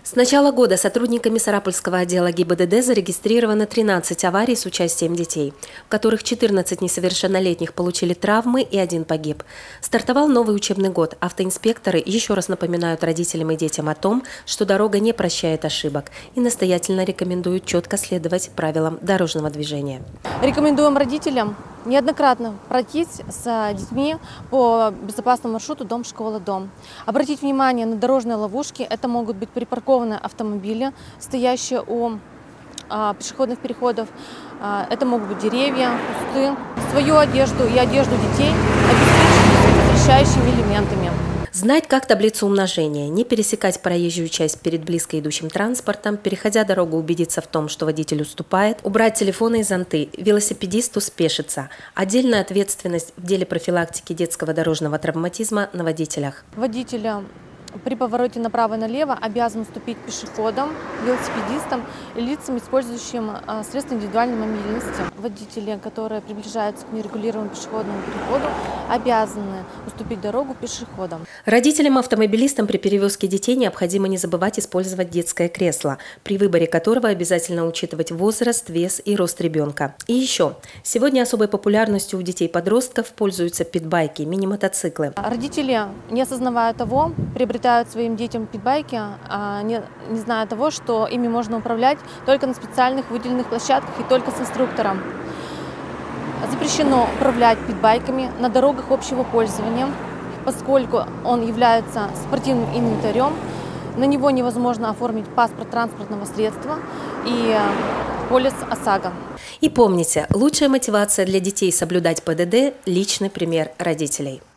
С начала года сотрудниками Сарапульского отдела ГИБДД зарегистрировано 13 аварий с участием детей, в которых 14 несовершеннолетних получили травмы и 1 погиб. Стартовал новый учебный год. Автоинспекторы еще раз напоминают родителям и детям о том, что дорога не прощает ошибок, и настоятельно рекомендуют четко следовать правилам дорожного движения. Рекомендуем родителям неоднократно пройтись с детьми по безопасному маршруту дом-школа-дом. Обратить внимание на дорожные ловушки. Это могут быть припаркованные автомобили, стоящие у пешеходных переходов. Это могут быть деревья, кусты. Свою одежду и одежду детей обеспечить защищающими элементами. Знать, как таблицу умножения, не пересекать проезжую часть перед близко идущим транспортом, переходя дорогу, убедиться в том, что водитель уступает, убрать телефоны и зонты, велосипедисту спешиться. Отдельная ответственность в деле профилактики детского дорожного травматизма на водителях. Водителя при повороте направо и налево обязан уступить пешеходам, велосипедистам и лицам, использующим средства индивидуальной мобильности. Водители, которые приближаются к нерегулируемому пешеходному переходу, обязаны уступить дорогу пешеходам. Родителям-автомобилистам при перевозке детей необходимо не забывать использовать детское кресло, при выборе которого обязательно учитывать возраст, вес и рост ребенка. И еще, сегодня особой популярностью у детей-подростков пользуются питбайки, мини-мотоциклы. Родители, не осознавая того, приобретают своим детям питбайки, не зная того, что ими можно управлять только на специальных выделенных площадках и только с инструктором. Запрещено управлять питбайками на дорогах общего пользования, поскольку он является спортивным инвентарем, на него невозможно оформить паспорт транспортного средства и полис ОСАГО. И помните, лучшая мотивация для детей соблюдать ПДД – личный пример родителей.